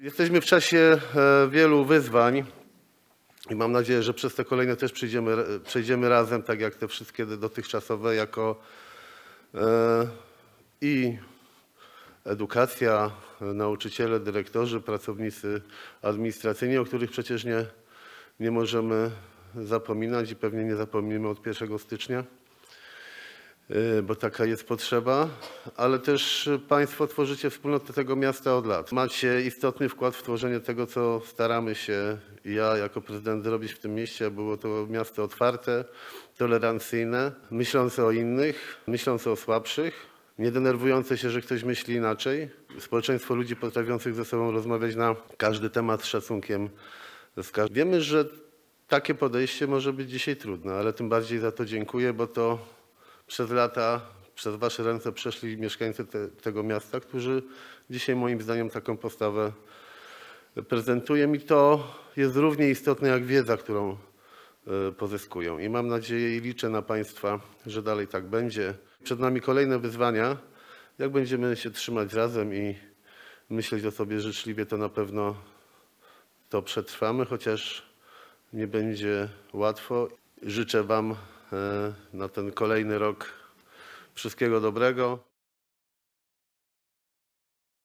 Jesteśmy w czasie wielu wyzwań i mam nadzieję, że przez te kolejne też przejdziemy razem, tak jak te wszystkie dotychczasowe, jako i edukacja, nauczyciele, dyrektorzy, pracownicy administracyjni, o których przecież nie możemy zapominać i pewnie nie zapomnimy od 1 stycznia, bo taka jest potrzeba, ale też Państwo tworzycie wspólnotę tego miasta od lat. Macie istotny wkład w tworzenie tego, co staramy się ja jako prezydent zrobić w tym mieście, aby było to miasto otwarte, tolerancyjne, myślące o innych, myślące o słabszych, nie denerwujące się, że ktoś myśli inaczej. Społeczeństwo ludzi potrafiących ze sobą rozmawiać na każdy temat z szacunkiem. Wiemy, że takie podejście może być dzisiaj trudne, ale tym bardziej za to dziękuję, bo to przez lata, przez Wasze ręce przeszli mieszkańcy tego miasta, którzy dzisiaj moim zdaniem taką postawę prezentują i to jest równie istotne jak wiedza, którą pozyskują. I mam nadzieję i liczę na Państwa, że dalej tak będzie. Przed nami kolejne wyzwania. Jak będziemy się trzymać razem i myśleć o sobie życzliwie, to na pewno to przetrwamy, chociaż nie będzie łatwo. Życzę Wam na ten kolejny rok wszystkiego dobrego.